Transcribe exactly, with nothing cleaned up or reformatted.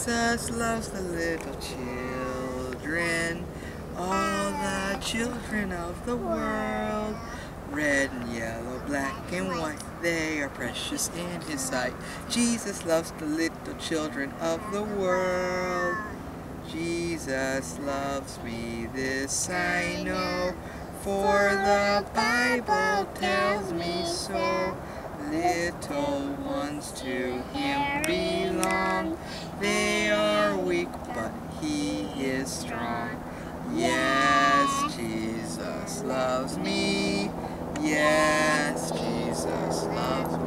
Jesus loves the little children, all the children of the world. Red and yellow, black and white, they are precious in His sight. Jesus loves the little children of the world. Jesus loves me, this I know, for the Bible tells me so. Little ones to Him belong. They are weak, but He is strong. Yes, Jesus loves me. Yes, Jesus loves me.